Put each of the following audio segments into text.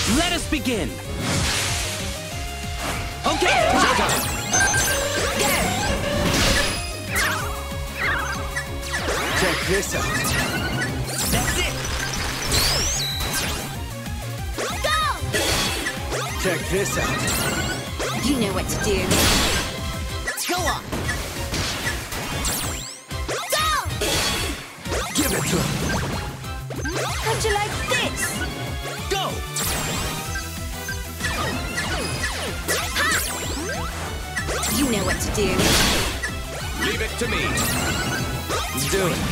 Let us begin. Okay, showtime. Check this out. That's it. Go! Check this out. You know what to do. Go on. Go! Give it to him. How'd you like this? Go. Ha! You know what to do. Leave it to me. Do it.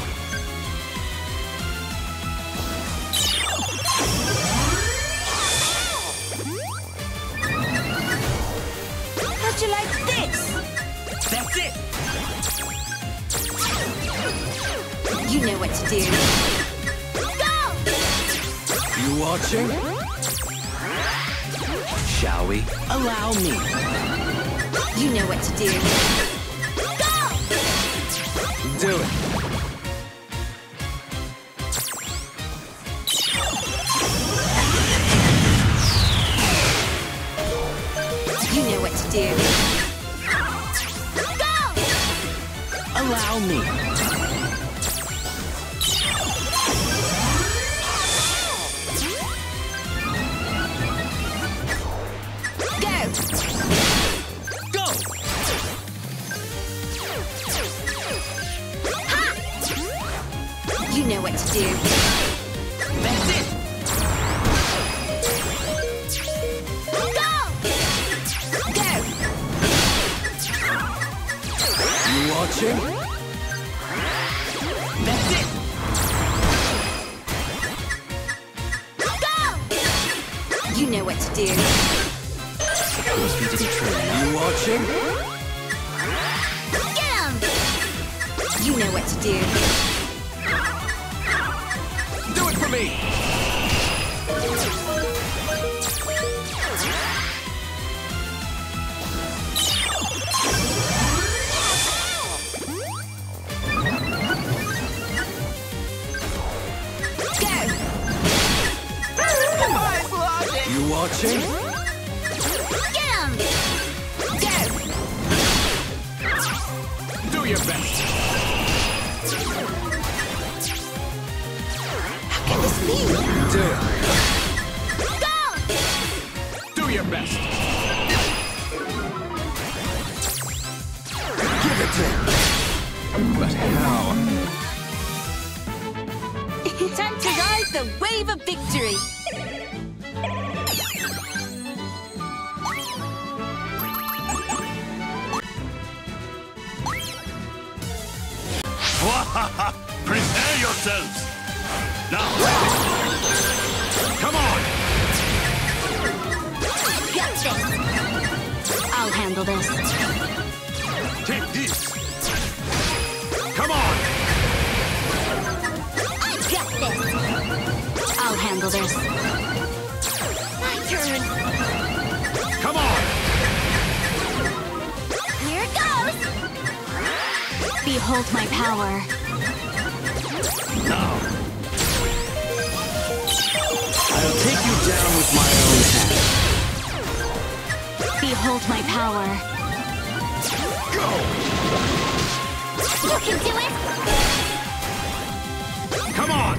How'd you like this? That's it. You know what to do. Go! You watching? Shall we? Allow me. You know what to do. Go! Do it. You know what to do. Go! Allow me. Go! Go. Ha! You know what to do. That's it. Go! Go! You watching? That's it. Go! You know what to do. Supposed to be trained. You watching? Get 'em! You know what to do. Do it for me. Go! You watching? Get 'em! Go! Do your best. How can this be? Do it. Go! Do your best. Give it to him. But how? Time to ride the wave of victory! Prepare yourselves! Now! Come on! Got this! I'll handle this. Take this! Come on! I got this! I'll handle this. My turn! Come on! Here it goes! Behold my power. Now! I'll take you down with my own hand. Behold my power. Go! You can do it! Come on!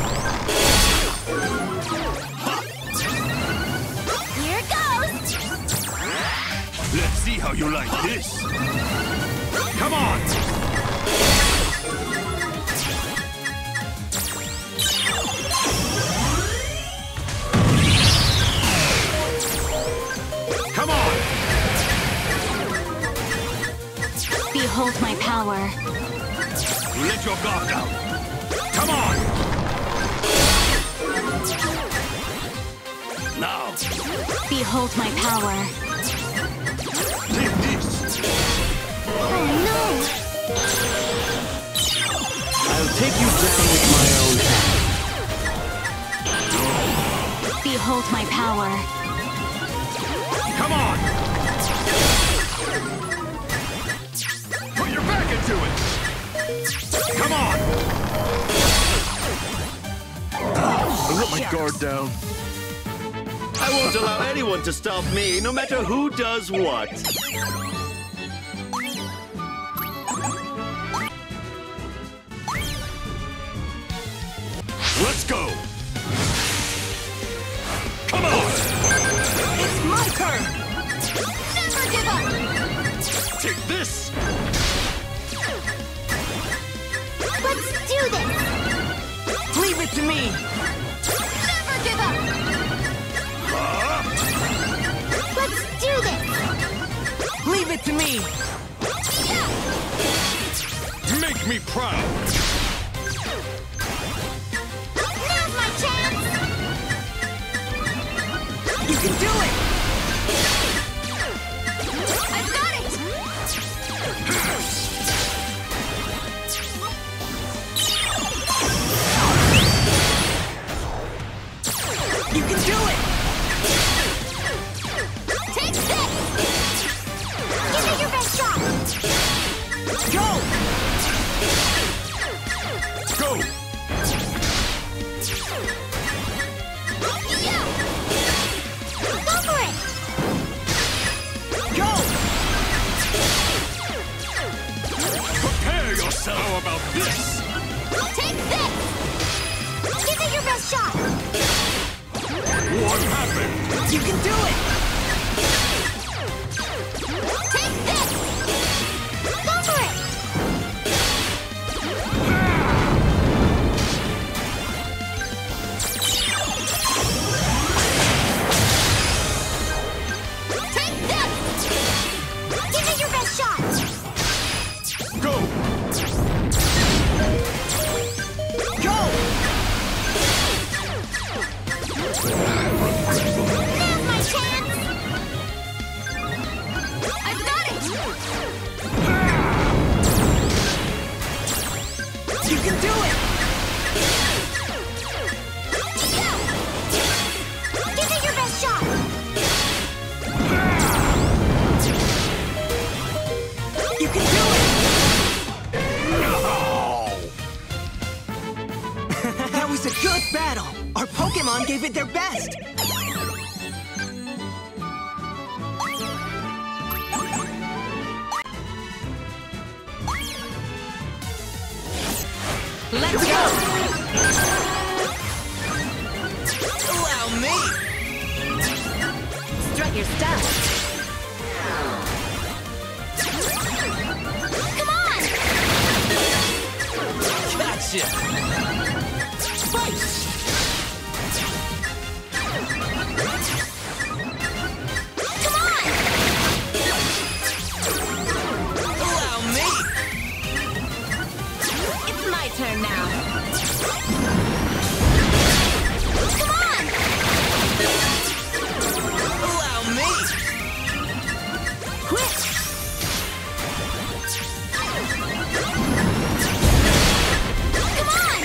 Here it goes! Let's see how you like this! Come on! Come on! Behold my power. Let your guard down! Come on! Now! Behold my power. Take this! Oh no! I'll take you down with my own hand. Behold my power. Come on! Put your back into it! Come on! I let my guard down. I won't allow anyone to stop me, no matter who does what. Let's go! Come on! It's my turn! Never give up! Take this! Let's do this! Leave it to me! Never give up! Let's do this! Leave it to me! Yeah! Make me proud! Now's my chance! You can do it! I've got it! You can do it! Take this! Give it your best shot! Go! Go! Yeah! Go for it! Go! Prepare yourself! How about this? Take this! Give it your best shot! What happened? You can do it! Take this! Go for it! Take this! Give it your best shot! Go! Go! Now's my chance! I've got it! You can do it! Yeah! Give it your best shot! You can do it! That was a good battle! Our Pokémon gave it their best! Let's go! Allow me! Strut your stuff! Come on! Gotcha! Fight! Come on! Allow me! It's my turn now. Come on! Allow me! Quit! Come on!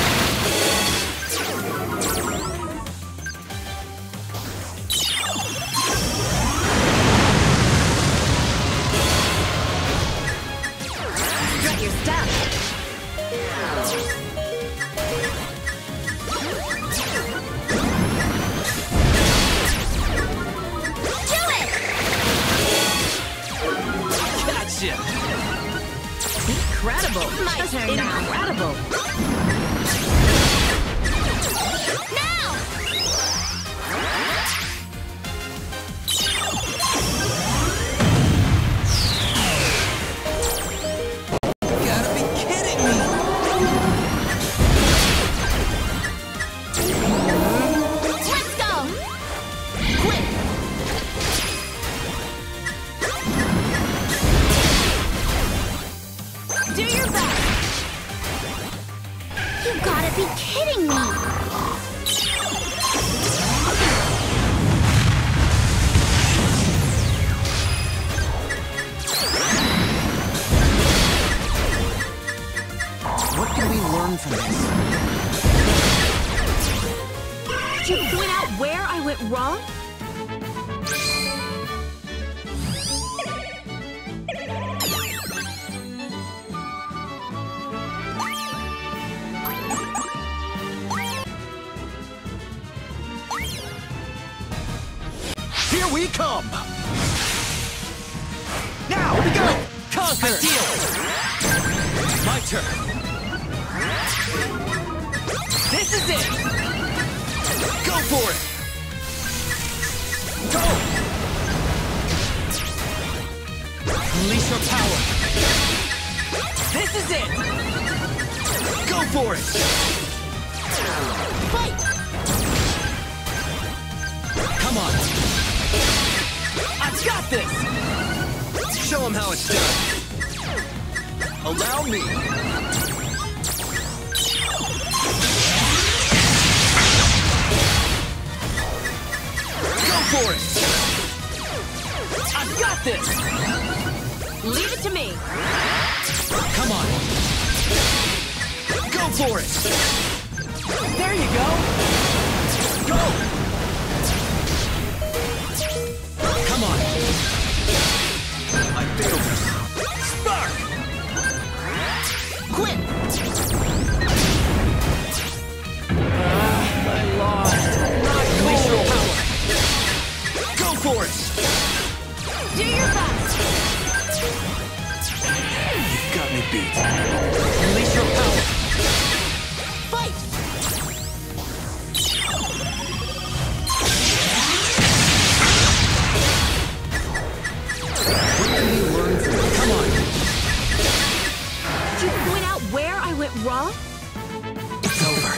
Strut your stuff. Do it! Gotcha! Incredible! My turn now. Incredible! Now! Gotta be kidding me! Let's go! Quit! Do your best! You gotta be kidding me! What can we learn from this? Did you point out where I went wrong? Here we come! Now we go! Conquer! Deal! My turn! This is it! Go for it! Go! Unleash your power! This is it! Go for it! Fight! Come on! I've got this! Show him how it's done! Allow me! Go for it! I've got this! Leave it to me! Come on! Go for it! There you go! Go! Come on! I failed this! Spark! Quit! I lost! Not Unleash your cool! power! Go for it! Do your best! You've got me beat. Unleash your power! Fight! What can we learn from it? Come on! Did you point out where I went wrong? It's over.